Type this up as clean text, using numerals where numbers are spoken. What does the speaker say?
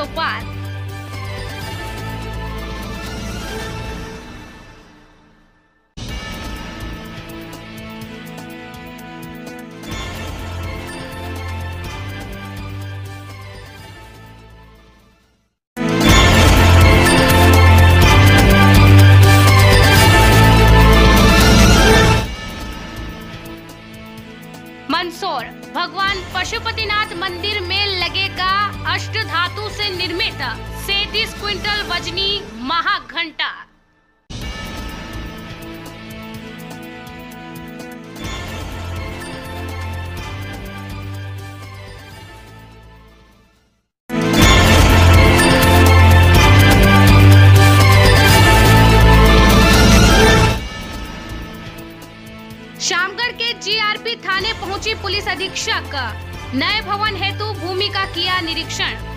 चौपाल। मंदसौर भगवान पशुपतिनाथ मंदिर में लगेगा अष्टधातु से निर्मित 37 क्विंटल वजनी महाघंटा। शामगढ़ के जीआरपी थाने पहुंची पुलिस अधीक्षक, नए भवन हेतु भूमि का किया निरीक्षण।